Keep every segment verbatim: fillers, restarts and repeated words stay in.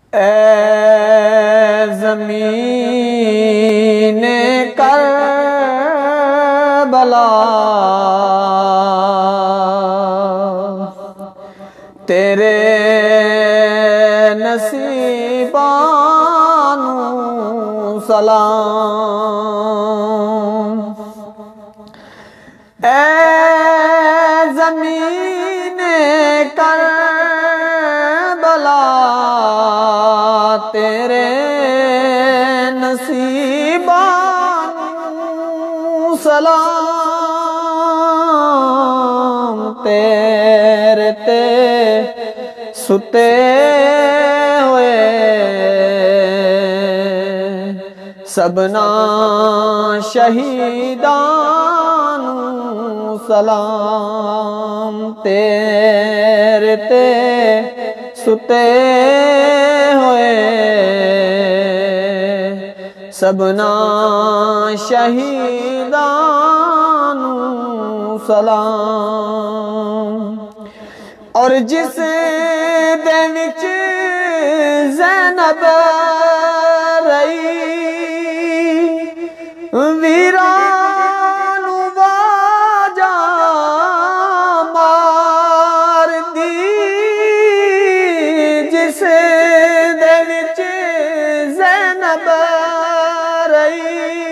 اے زمین کربلا تیرے نصیباں نوں سلام۔ اے زمین کربلا تیرے نصیباں نوں سلام۔ تیرے تے ستے ہوئے سبنا شہیداں نوں سلام۔ تیرے تے ستے ہوئے سبنا شہیداں نوں سلام۔ اور جس دے وچ زینب رہی ویراں نوں واجا مار دی، جس دے وچ زینب رہی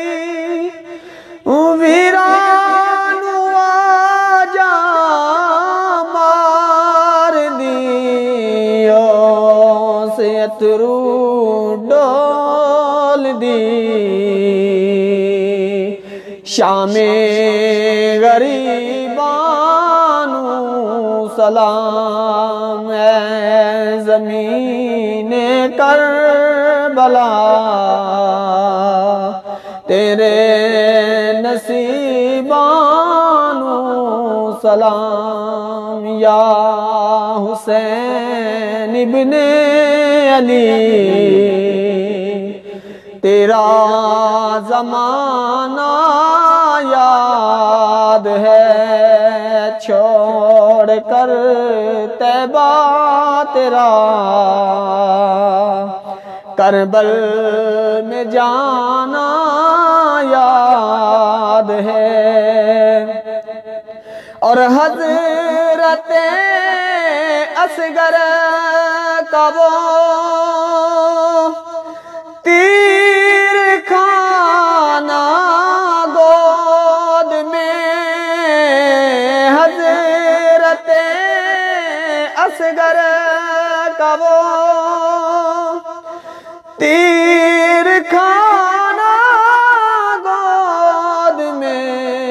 ویراں نوں واجا مار دی، اس اترو ڈول دی شام غریباں نوں سلام۔ اے زمین کربلا تیرے نصیباں نوں سلام۔ یا حسین ابن علی تیرا زمانہ یاد ہے، چھوڑ کر طیبہ تیرا کربل میں جانا یاد ہے۔ اور حضرت اصغر کا وہ تیر کھانا گود میں، حضرت اصغر کا وہ تیر کھانا گود میں،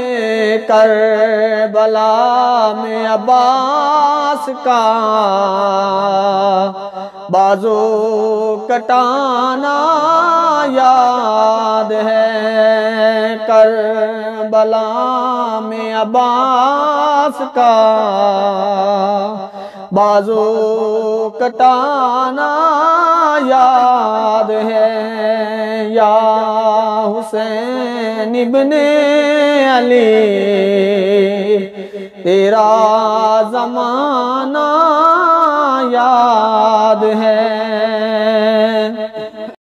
کربلا میں عباس کا بازو کٹانا یاد ہے، کربلا میں عباس کا بازو کٹانا یاد ہے۔ یا حسین ابن علی تیرا زمانہ یاد ہے۔